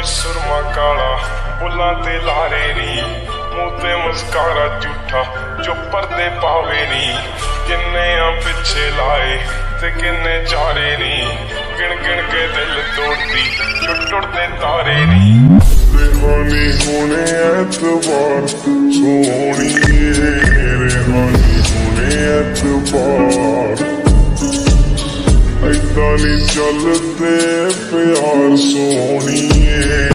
ਵਿੱਚ ਸੁਰਮਾ ਕਾਲਾ ਬੁੱਲਾਂ ਤੇ ਲਾਰੇ ਨੀ ਮੂੰਹ ਤੇ ਮੁਸਕਾਰਾ ਝੂਠਾ ਜੋ ਪਰਦੇ ਪਾਵੇ ਨੀ ਕਿੰਨੇ ਆ ਪਿੱਛੇ ਲਾਏ ਤੇ ਕਿੰਨੇ ਚਾਰੇ ਨੀ ਗਿਣ ਗਿਣ ਕੇ ਦਿਲ ਤੋੜਦੀ ਜੋ ਟੁੱਟਦੇ ਤਾਰੇ ਨੀ ਰਿਹਾਨੀ ਹੋਣੇ ਐਤਵਾਰ ਸੋਹਣੀਏ ਰਿਹਾਨੀ ਹੋਣੇ ਐਤਵਾਰ ऐदा नहीं चलते प्यार सोहणीए।